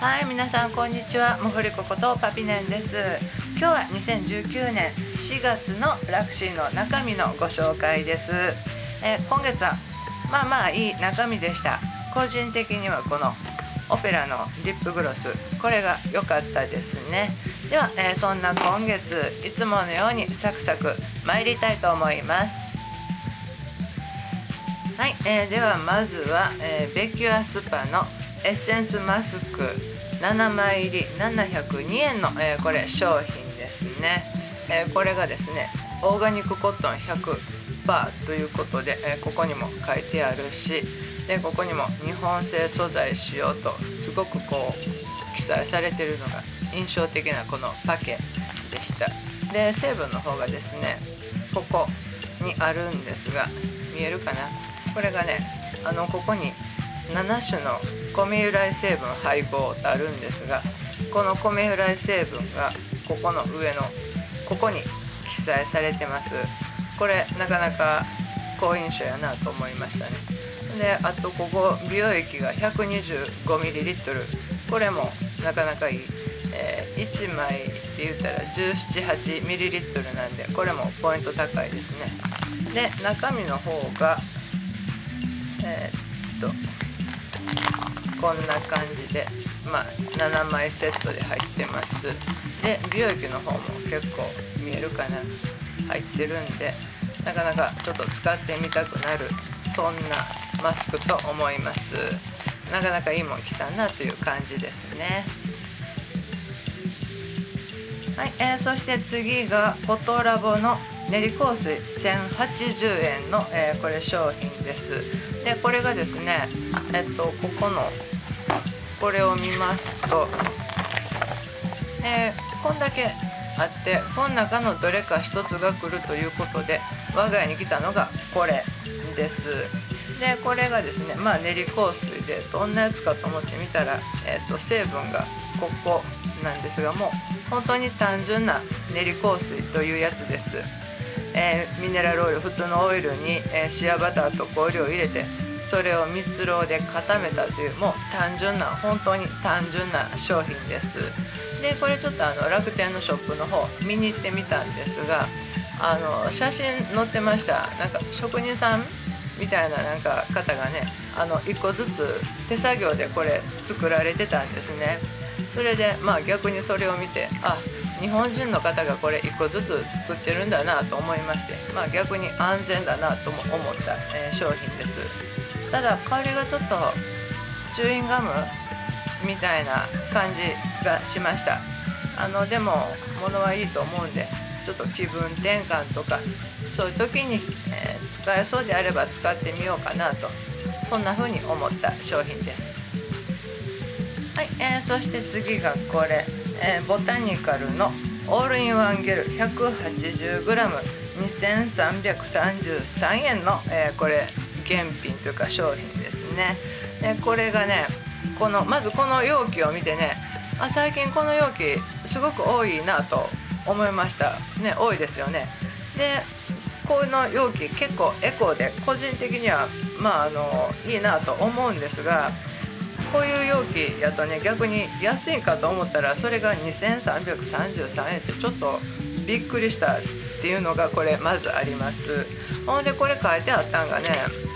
はい、皆さんこんにちは。もふりこことパピネンです。今日は2019年4月のラクシーの中身のご紹介です。今月はまあいい中身でした。個人的にはこのオペラのリップグロス、これが良かったですね。では、そんな今月いつものようにサクサク参りたいと思います。はい、ではまずは、ベキュアスパのエッセンスマスク7枚入り702円の、これ商品ですね。これがですねオーガニックコットン 100% ということで、ここにも書いてあるし、でここにも日本製素材使用とすごくこう記載されているのが印象的なこのパケでした。で成分の方がですねここにあるんですが、見えるかな。これがねここに7種の米由来成分配合とあるんですが、この米由来成分がここの上のここに記載されてます。これなかなか好印象やなと思いましたね。であとここ美容液が 125ml、 これもなかなかいい、1枚って言ったら 17,8ml なんで、これもポイント高いですね。で中身の方がこんな感じで、7枚セットで入ってます。で美容液の方も結構見えるかな、入ってるんで、なかなかちょっと使ってみたくなる、そんなマスクと思います。なかなかいいもん来たなという感じですね。はい、そして次がフォトラボの練り香水1080円の、これ商品です。でこれがですねここのこれを見ますと、こんだけあって、この中のどれか一つが来るということで我が家に来たのがこれです。でこれがですね練り香水でどんなやつかと思ってみたら、成分がここなんですが、もう本当に単純な練り香水というやつです。ミネラルオイル、普通のオイルに、シアバターと香料を入れて、それを蜜蝋で固めたという、もう単純な、本当に単純な商品です。でこれちょっと楽天のショップの方見に行ってみたんですが、写真載ってました。なんか職人さんみたいななんか方がね1個ずつ手作業でこれ作られてたんですね。それで逆にそれを見て、日本人の方がこれ1個ずつ作ってるんだなと思いまして、逆に安全だなとも思った、商品です。ただ香りがちょっとチューインガムみたいな感じがしました。でも物はいいと思うんで、ちょっと気分転換とかそういう時に、使えそうであれば使ってみようかなと、そんな風に思った商品です。はい、そして次がこれ、ボタニカルのオールインワンゲル 180g2333 円の、これ原品というか商品ですね。これがねまずこの容器を見てね、最近この容器すごく多いなと思いましたね。多いですよね。でこの容器結構エコで個人的にはいいなと思うんですが、こういう容器やとね逆に安いかと思ったらそれが2333円ってちょっとびっくりしたっていうのがこれまずあります。ほんでこれ書いてあったんがね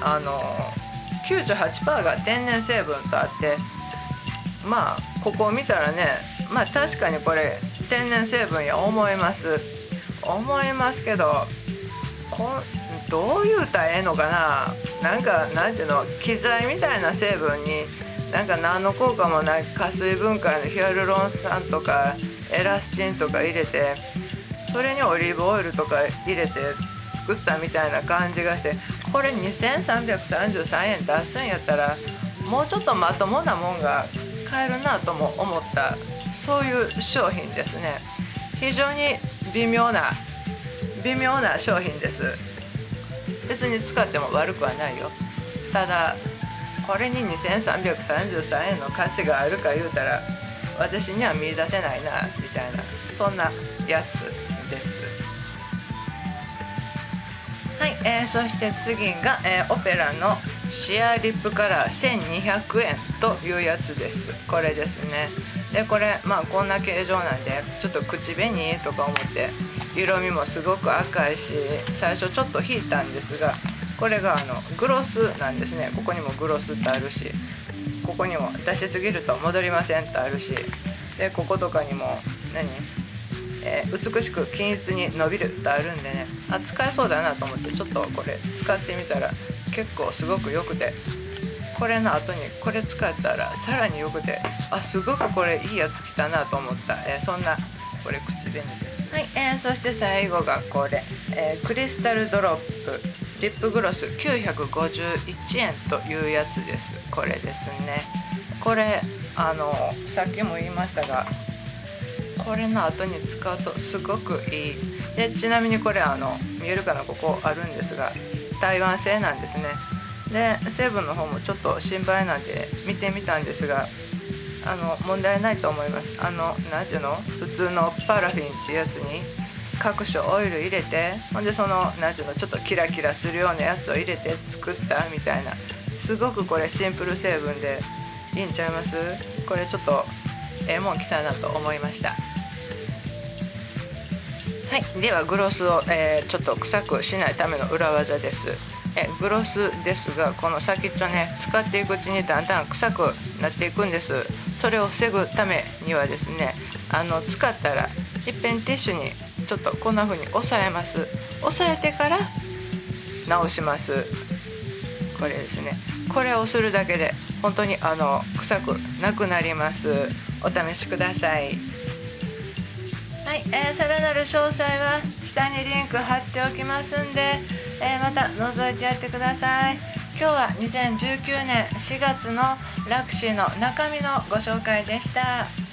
98% が天然成分とあって、ここを見たらね確かにこれ天然成分や思いますけど、どう言うたらええのかな。なんていうの、機材みたいな成分に何の効果もない加水分解のヒアルロン酸とかエラスチンとか入れて、それにオリーブオイルとか入れて作ったみたいな感じがして、これ2333円出すんやったらもうちょっとまともなもんが買えるなとも思った、そういう商品ですね。非常に微妙な商品です。別に使っても悪くはないよ。ただこれに2333円の価値があるか言うたら私には見出せないなみたいな、そんなやつです。ははい、そして次が、オペラのシアーリップカラー1200円というやつです。これですね。でこれまあこんな形状なんでちょっと口紅とか思って色味もすごく赤いし、最初ちょっと引いたんですが、これがグロスなんですね。ここにもグロスってあるし、ここにも出しすぎると戻りませんってあるし、でこことかにも美しく均一に伸びるってあるんでね、使えそうだなと思ってちょっとこれ使ってみたら結構すごく良くて、これの後にこれ使ったらさらに良くて、すごくこれいいやつ来たなと思った、そんなこれ口紅です。はい、そして最後がこれ、クリスタルドロップリップグロス951円というやつです。これですね。これさっきも言いましたが、これの後に使うとすごくいい。でちなみにこれ見えるかな、ここあるんですが台湾製なんですね。で成分の方もちょっと心配なんで見てみたんですが、問題ないと思います。なんていうの、普通のパラフィンっていうやつに各種オイル入れて、ほんでなんていうの、ちょっとキラキラするようなやつを入れて作ったみたいな、すごくこれシンプル成分でいいんちゃいます？これちょっともん来たなと思いました。はい、ではグロスを、ちょっと臭くしないための裏技です。グロスですが、この先っちょね、使っていくうちにだんだん臭くなっていくんです。それを防ぐためにはですね、使ったらいっぺんティッシュにちょっとこんな風に押さえます。押さえてから直します。これですね。これをするだけで本当に臭くなくなります。お試しください。はい、さらなる詳細は下にリンク貼っておきますんで、また覗いてやってください。今日は2019年4月のラクシーの中身のご紹介でした。